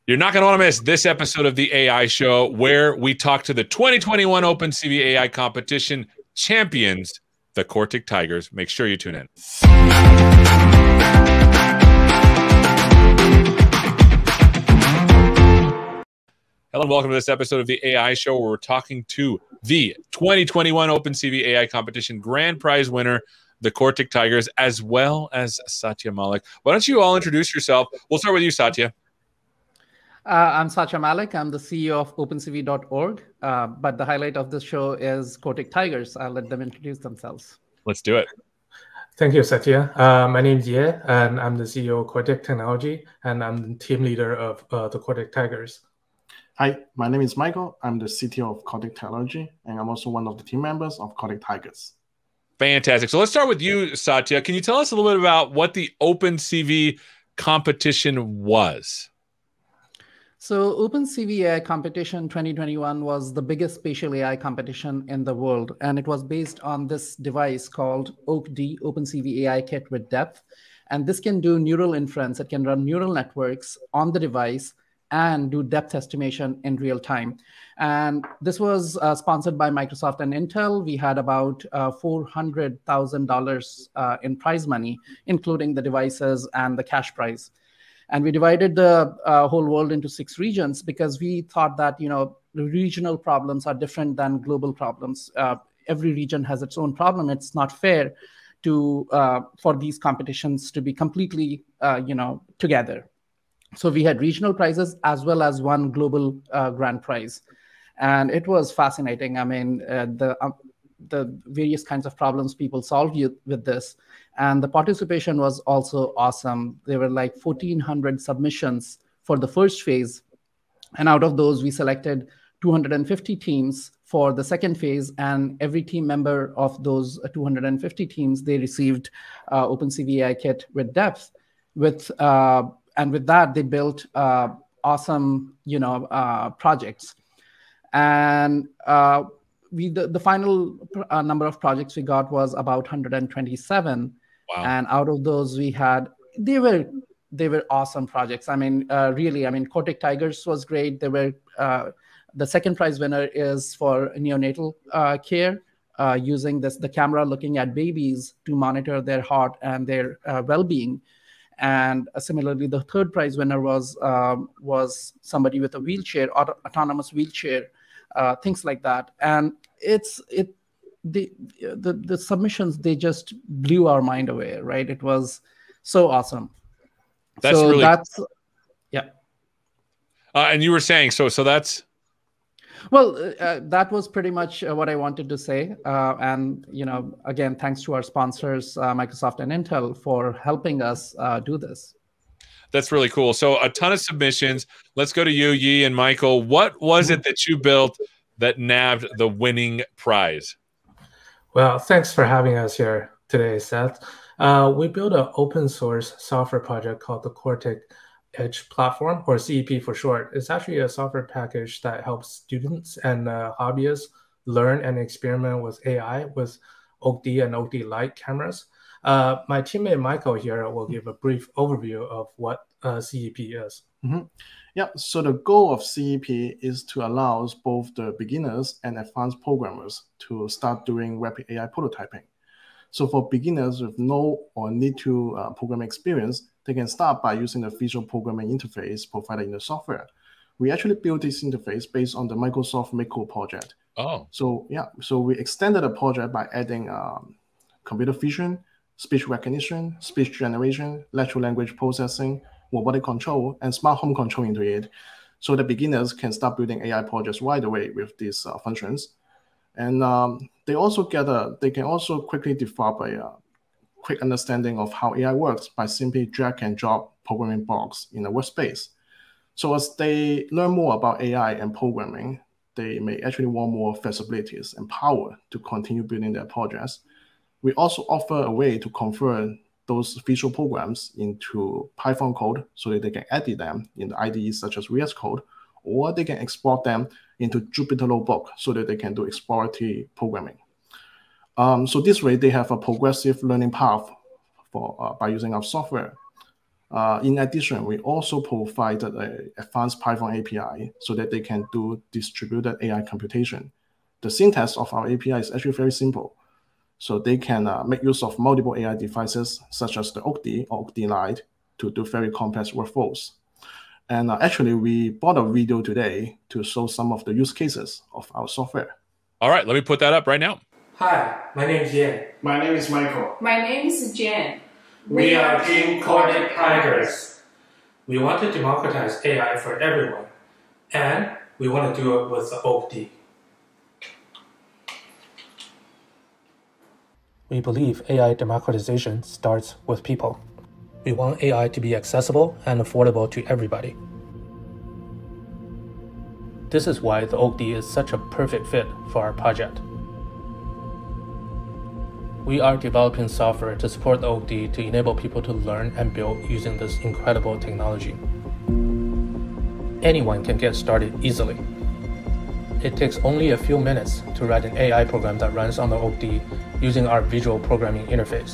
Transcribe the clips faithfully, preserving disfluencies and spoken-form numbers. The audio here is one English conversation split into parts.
You're not going to want to miss this episode of the A I Show, where we talk to the twenty twenty-one OpenCV A I Competition champions, the Cortic Tigers. Make sure you tune in. Hello and welcome to this episode of the A I Show, where we're talking to the twenty twenty-one OpenCV A I Competition Grand Prize winner, the Cortic Tigers, as well as Satya Mallick. Why don't you all introduce yourself? We'll start with you, Satya. Uh, I'm Satya Mallick. I'm the C E O of open C V dot org. Uh, but the highlight of this show is Cortic Tigers. I'll let them introduce themselves. Let's do it. Thank you, Satya. Uh, my name is Ye, and I'm the C E O of Cortic Technology, and I'm the team leader of uh, the Cortic Tigers. Hi, my name is Michael. I'm the C T O of Cortic Technology, and I'm also one of the team members of Cortic Tigers. Fantastic. So let's start with you, Satya. Can you tell us a little bit about what the OpenCV competition was? So OpenCV A I Competition twenty twenty-one was the biggest spatial A I competition in the world, and it was based on this device called O C D, OpenCV A I Kit with Depth. And this can do neural inference. It can run neural networks on the device and do depth estimation in real time. And this was uh, sponsored by Microsoft and Intel. We had about uh, four hundred thousand dollars uh, in prize money, including the devices and the cash prize. And we divided the uh, whole world into six regions because we thought that, you know, the regional problems are different than global problems. Uh, every region has its own problem. It's not fair to uh, for these competitions to be completely, uh, you know, together. So we had regional prizes as well as one global uh, grand prize. And it was fascinating. I mean, uh, the, um, the various kinds of problems people solved with this. And the participation was also awesome. There were like fourteen hundred submissions for the first phase. And out of those, we selected two hundred fifty teams for the second phase. And every team member of those two hundred fifty teams, they received uh, OpenCV A I Kit with Depth. With, uh, and with that, they built uh, awesome you know, uh, projects. And uh, we the, the final uh, number of projects we got was about one hundred twenty-seven. Wow. And out of those, we had, they were they were awesome projects. I mean, uh, really, I mean, Cortic Tigers was great. They were, uh, the second prize winner is for neonatal uh, care, uh, using this, the camera looking at babies to monitor their heart and their uh, well-being. And uh, similarly, the third prize winner was, um, was somebody with a wheelchair, auto autonomous wheelchair, uh, things like that. And it's, it, The, the the submissions, they just blew our mind away, right? It was so awesome. That's so really that's yeah. Uh, and you were saying so so that's well, uh, that was pretty much uh, what I wanted to say. Uh, and you know, again, thanks to our sponsors, uh, Microsoft and Intel, for helping us uh, do this. That's really cool. So a ton of submissions. Let's go to you, Yi and Michael. What was it that you built that nabbed the winning prize? Well, thanks for having us here today, Seth. Uh, we built an open source software project called the Cortic Edge Platform, or C E P for short. It's actually a software package that helps students and uh, hobbyists learn and experiment with A I with O C D and O C D-like cameras. Uh, my teammate Michael here will give a brief overview of what uh, C E P is. Mm-hmm. Yeah, so the goal of C E P is to allow both the beginners and advanced programmers to start doing rapid A I prototyping. So for beginners with no or need to uh, programming experience, they can start by using the visual programming interface provided in the software. We actually built this interface based on the Microsoft MakeCode project. Oh. So yeah, so we extended the project by adding um, computer vision, speech recognition, speech generation, natural language processing, robotic control, and smart home control into it, so that beginners can start building A I projects right away with these uh, functions. And um, they also get a, they can also quickly develop a uh, quick understanding of how A I works by simply drag and drop programming blocks in a workspace. So as they learn more about A I and programming, they may actually want more flexibilities and power to continue building their projects. We also offer a way to convert those visual programs into Python code so that they can edit them in the I D Es such as V S Code, or they can export them into Jupyter Notebook so that they can do exploratory programming. Um, so this way, they have a progressive learning path for uh, by using our software. Uh, in addition, we also provided an advanced Python A P I so that they can do distributed A I computation. The syntax of our A P I is actually very simple. So they can uh, make use of multiple A I devices, such as the O C D or O C D Lite, to do very complex workflows. And uh, actually, we brought a video today to show some of the use cases of our software. All right, let me put that up right now. Hi, my name is Yan. My name is Michael. My name is Jen. We are Team Cortic Tigers. We want to democratize A I for everyone, and we want to do it with the O C D. We believe A I democratization starts with people. We want A I to be accessible and affordable to everybody. This is why the O C D is such a perfect fit for our project. We are developing software to support the O C D to enable people to learn and build using this incredible technology. Anyone can get started easily. It takes only a few minutes to write an A I program that runs on the O C D using our visual programming interface.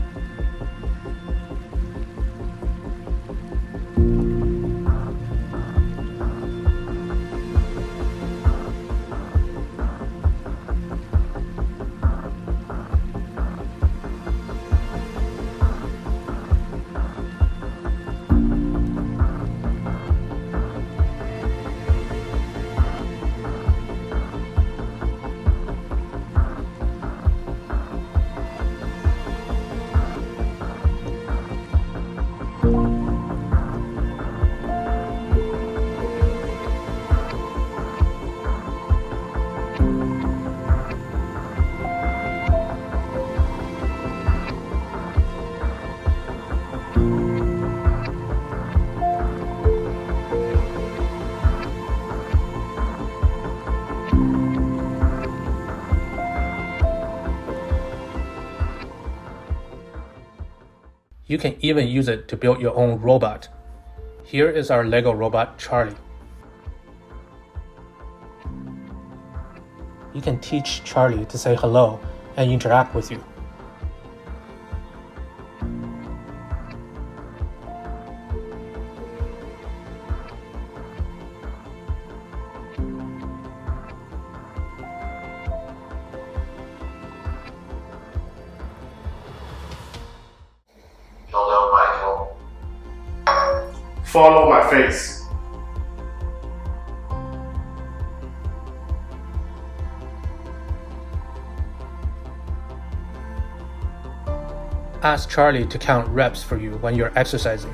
You can even use it to build your own robot. Here is our Lego robot, Charlie. You can teach Charlie to say hello and interact with you. Hello, Michael. Follow my face. Ask Charlie to count reps for you when you're exercising.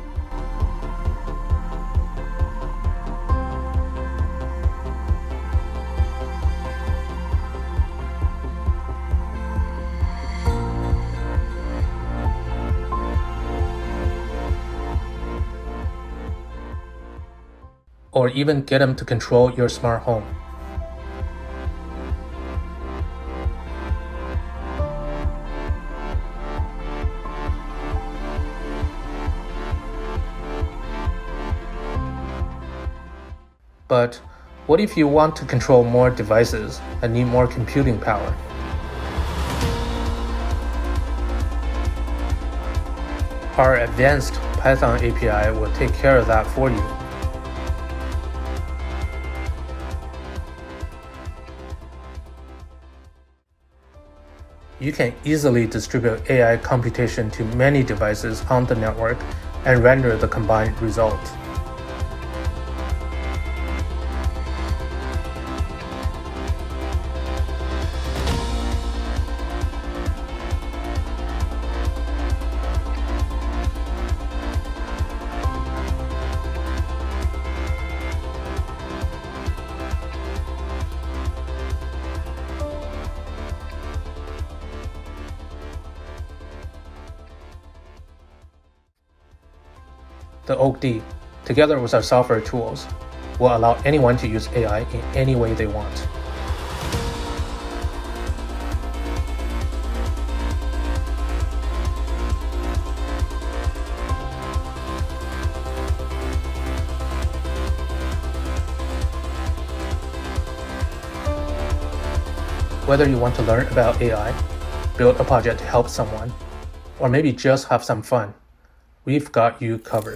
Or even get him to control your smart home. But what if you want to control more devices and need more computing power? Our advanced Python A P I will take care of that for you. You can easily distribute A I computation to many devices on the network and render the combined result. The O C D, together with our software tools, will allow anyone to use A I in any way they want. Whether you want to learn about A I, build a project to help someone, or maybe just have some fun, we've got you covered.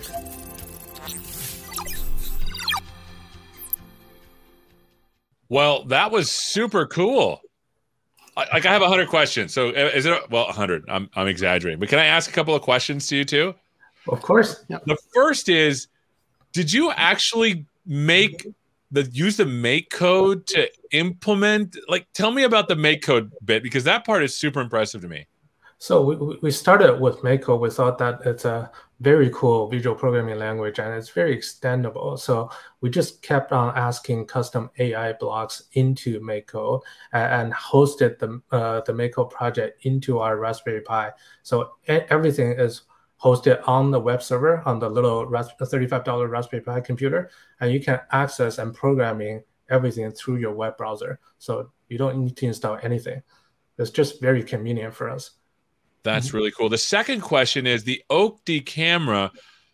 Well, that was super cool. Like, I have a hundred questions. So is it, well, a hundred, I'm, I'm exaggerating, but can I ask a couple of questions to you too? Of course. Yeah. The first is, did you actually make the, use the MakeCode to implement, like, tell me about the MakeCode bit, because that part is super impressive to me. So we, we started with MakeCode. We thought that it's a very cool visual programming language and it's very extendable. So we just kept on asking custom A I blocks into MakeCode and, and hosted the, uh, the MakeCode project into our Raspberry Pi. So everything is hosted on the web server on the little thirty-five dollar Raspberry Pi computer, and you can access and programming everything through your web browser. So you don't need to install anything. It's just very convenient for us. That's really cool. The second question is the Oak D camera.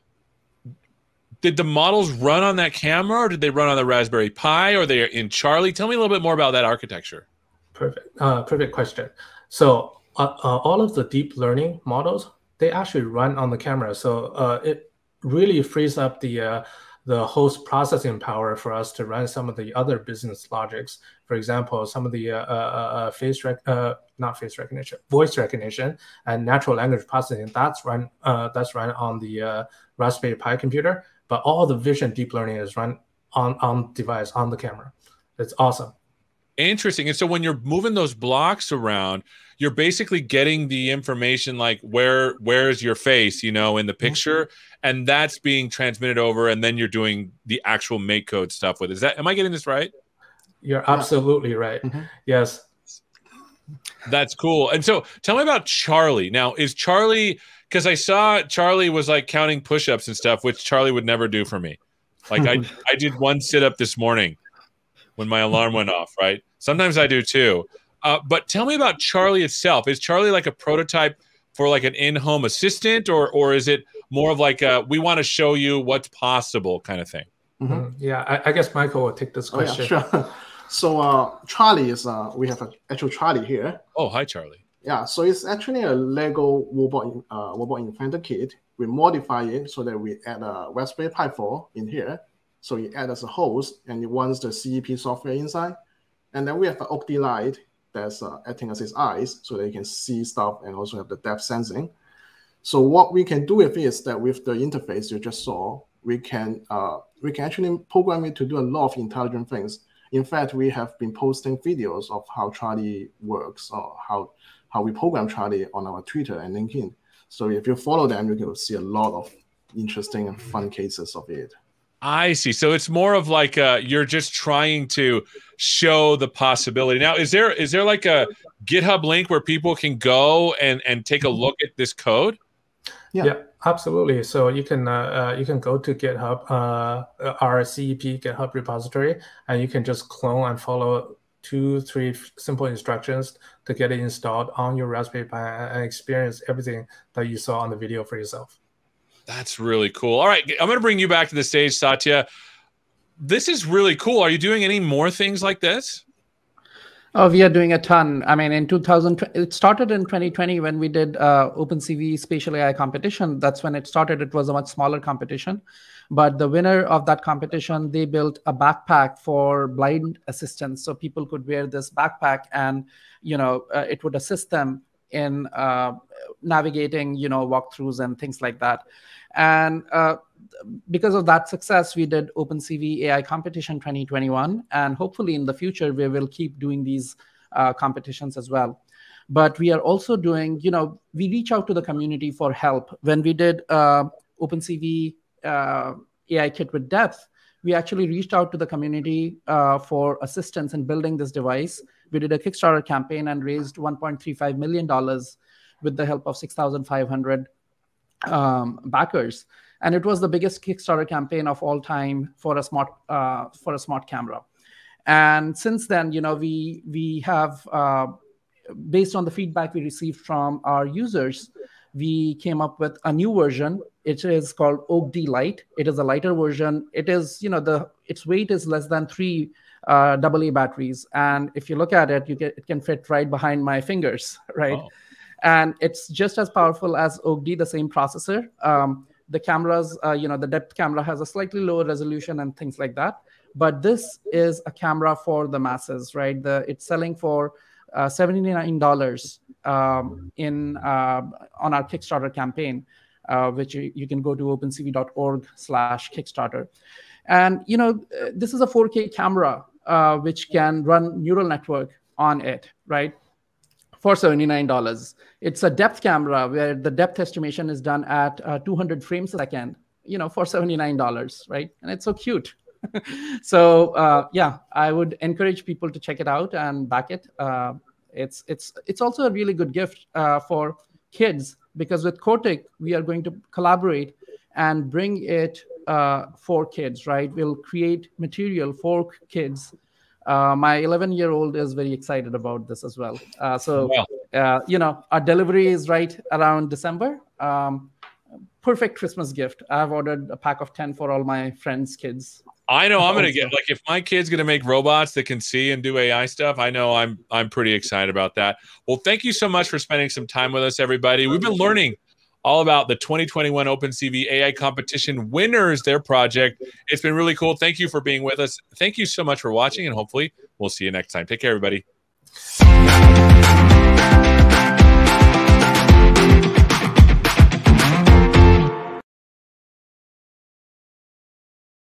Did the models run on that camera, or did they run on the Raspberry Pi, or they're in Charlie? Tell me a little bit more about that architecture. Perfect. Uh, perfect question. So uh, uh, all of the deep learning models, they actually run on the camera. So uh, it really frees up the uh, the host processing power for us to run some of the other business logics. For example, some of the uh, uh, face rec uh, not face recognition, voice recognition, and natural language processing. That's run uh, that's run on the uh, Raspberry Pi computer. But all the vision deep learning is run on on device on the camera. It's awesome. Interesting. And so when you're moving those blocks around, you're basically getting the information like where where's your face, you know, in the picture, mm-hmm. and that's being transmitted over, and then you're doing the actual MakeCode stuff with it. Is that, am I getting this right? You're absolutely right. Mm-hmm. Yes. That's cool. And so tell me about Charlie. Now, is Charlie, because I saw Charlie was like counting push-ups and stuff, which Charlie would never do for me. Like I, I did one sit-up this morning when my alarm went off, right? Sometimes I do too. Uh, but tell me about Charlie itself. Is Charlie like a prototype for like an in-home assistant, or or is it more of like a, we want to show you what's possible kind of thing? Mm-hmm. Yeah, I, I guess Michael will take this question. Oh, yeah, sure. So uh, Charlie is, uh, we have an actual Charlie here. Oh, hi, Charlie. Yeah, so it's actually a Lego robot, uh, robot inventor kit. We modify it so that we add a Raspberry Pi four in here. So you add as a host, and it runs the C E P software inside. And then we have an Oak D light that's uh, acting as his eyes, so that you can see stuff and also have the depth sensing. So what we can do with it is that with the interface you just saw, we can uh, we can actually program it to do a lot of intelligent things. In fact, we have been posting videos of how Charlie works, or how how we program Charlie on our Twitter and LinkedIn. So if you follow them, you can see a lot of interesting and fun cases of it. I see. So it's more of like uh, you're just trying to show the possibility. Now, is there is there like a GitHub link where people can go and and take a look at this code? Yeah, yeah, absolutely. So you can uh, uh, you can go to GitHub, uh, our C E P GitHub repository, and you can just clone and follow two, three simple instructions to get it installed on your Raspberry Pi and experience everything that you saw on the video for yourself. That's really cool. All right, I'm going to bring you back to the stage, Satya. This is really cool. Are you doing any more things like this? Oh, we are doing a ton. I mean, in two thousand, it started in twenty twenty when we did uh, OpenCV Spatial A I Competition. That's when it started. It was a much smaller competition. But the winner of that competition, they built a backpack for blind assistants. So people could wear this backpack and, you know, uh, it would assist them in uh, navigating, you know, walkthroughs and things like that. And uh, because of that success, we did OpenCV A I Competition twenty twenty-one. And hopefully in the future, we will keep doing these uh, competitions as well. But we are also doing, you know, we reach out to the community for help. When we did uh, OpenCV uh, A I Kit with Depth, we actually reached out to the community uh, for assistance in building this device. We did a Kickstarter campaign and raised one point three five million dollars with the help of six thousand five hundred um, backers. And it was the biggest Kickstarter campaign of all time for a smart uh, for a smart camera. And since then, you know, we we have, uh, based on the feedback we received from our users, we came up with a new version. It is called Oak D Lite. It is a lighter version. It is, you know, the its weight is less than three uh, double A batteries. And if you look at it, you get it can fit right behind my fingers, right? Oh. And it's just as powerful as Oak D, the same processor. Um, the cameras, uh, you know, the depth camera has a slightly lower resolution and things like that. But this is a camera for the masses, right? The, it's selling for uh, seventy-nine dollars um, in uh, on our Kickstarter campaign, uh, which you, you can go to opencv.org slash Kickstarter. And, you know, this is a four K camera, uh, which can run neural network on it, right? For seventy-nine dollars. It's a depth camera where the depth estimation is done at uh, two hundred frames a second, you know, for seventy-nine dollars, right? And it's so cute. So uh, yeah, I would encourage people to check it out and back it. Uh, it's it's it's also a really good gift uh, for kids, because with Cortic we are going to collaborate and bring it uh, for kids, right? We'll create material for kids. Uh, my eleven-year-old is very excited about this as well. Uh, so uh, you know, our delivery is right around December. Um, perfect Christmas gift. I've ordered a pack of ten for all my friends' kids. I know I'm going to get, like, if my kid's going to make robots that can see and do A I stuff, I know I'm I'm pretty excited about that. Well, thank you so much for spending some time with us, everybody. We've been learning all about the twenty twenty-one OpenCV A I Competition winners, their project. It's been really cool. Thank you for being with us. Thank you so much for watching, and hopefully we'll see you next time. Take care, everybody.